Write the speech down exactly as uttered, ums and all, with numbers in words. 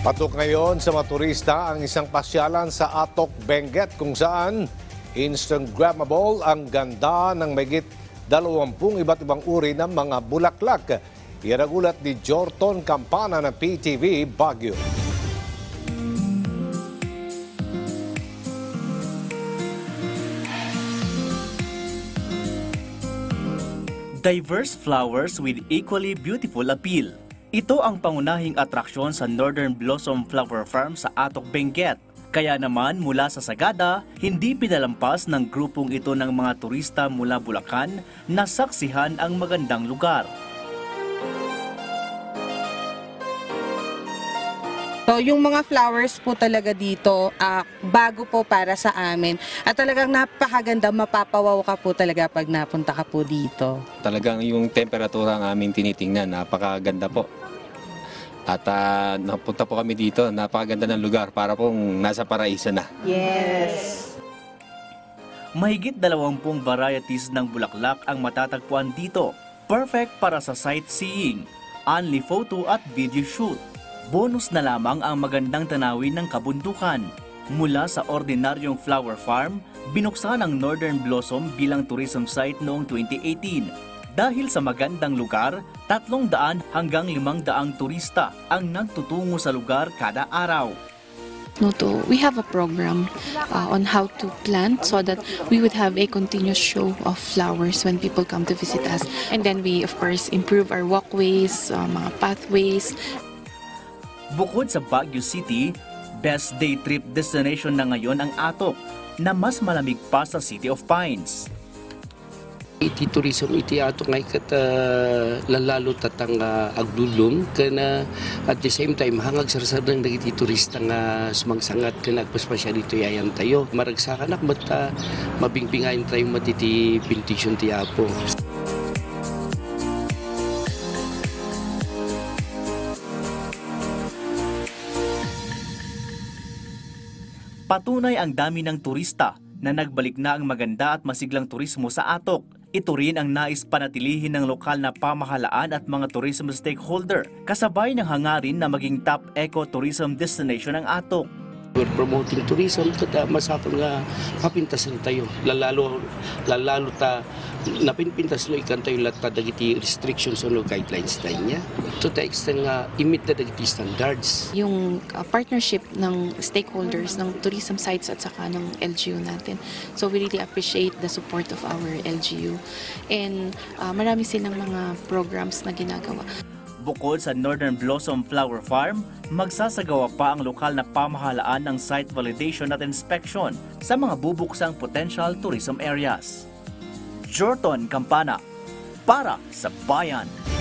Patok ngayon sa mga turista ang isang pasyalan sa Atok, Benguet kung saan Instagrammable ang ganda ng mahigit dalawampung iba't ibang uri ng mga bulaklak. Yan ang ulat ni Jorton Campana ng P T V Baguio. Diverse flowers with equally beautiful appeal. Ito ang pangunahing atraksyon sa Northern Blossom Flower Farm sa Atok, Benguet. Kaya naman mula sa Sagada, hindi pinalampas ng grupong ito ng mga turista mula Bulacan na saksihan ang magandang lugar. So, yung mga flowers po talaga dito, uh, bago po para sa amin. At talagang napakaganda, mapapawaw ka po talaga pag napunta ka po dito. Talagang yung temperatura ang aming tinitingnan, napakaganda po. At uh, napunta po kami dito, napakaganda ng lugar para pong nasa paraiso na. Yes! Mahigit dalawampung varieties ng bulaklak ang matatagpuan dito. Perfect para sa sightseeing, only photo at video shoot. Bonus na lamang ang magandang tanawin ng kabundukan. Mula sa ordinaryong flower farm, binuksan ang Northern Blossom bilang tourism site noong twenty eighteen. Dahil sa magandang lugar, tatlong daan hanggang limang daang turista ang nagtutungo sa lugar kada araw. No, to, we have a program uh, on how to plant so that we would have a continuous show of flowers when people come to visit us. And then we, of course, improve our walkways, uh, mga pathways. Bukod sa Baguio City, best day trip destination na ngayon ang Atok, na mas malamig pa sa City of Pines. Iti tourism iti ato ngay kat uh, lalalo tatang uh, agdulong kana at the same time hangag sarsadang dagiti turista nga sumangsangat kana agpaspasya dito yayan tayo maragsakan ak bata mabingpingain tayo matiti pintisyon ti Apo. Patunay ang dami ng turista na nagbalik na ang maganda at masiglang turismo sa Atok. Ito rin ang nais panatilihin ng lokal na pamahalaan at mga tourism stakeholder, kasabay ng hangarin na maging top eco-tourism destination ng Atok. We're promoting tourism, kada masapon nga kapintasan tayo, lalalo, lalalo ta napinpintas no ikan tayo lahat dagiti restrictions o no guidelines tayo niya. To the extent nga imit na dagiti standards. Yung uh, partnership ng stakeholders ng tourism sites at saka ng L G U natin. So we really appreciate the support of our L G U. And uh, marami silang mga programs na ginagawa. Bukod sa Northern Blossom Flower Farm, magsasagawa pa ang lokal na pamahalaan ng site validation at inspection sa mga bubuksang potential tourism areas. Jorton Campana, para sa Bayan.